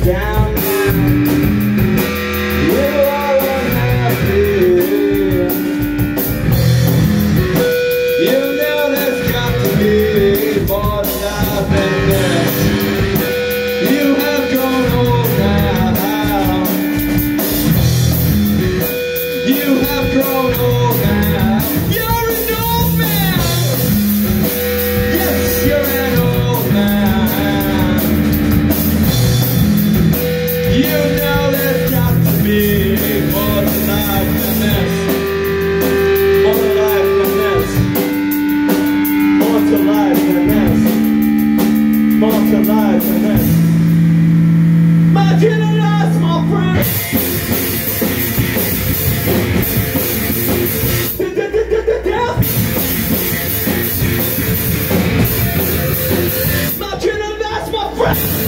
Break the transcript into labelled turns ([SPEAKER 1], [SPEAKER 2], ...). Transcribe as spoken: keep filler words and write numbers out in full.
[SPEAKER 1] down now. You are unhappy. You know there's got to be more to life than this. You have grown old now. You have grown old now. You're an old man. Yes, you're an old man. You know there's got to be more to life than this. More to life than this. More to life than this. More to life than this. Imagine a loss, my friend. Imagine a loss, my friend.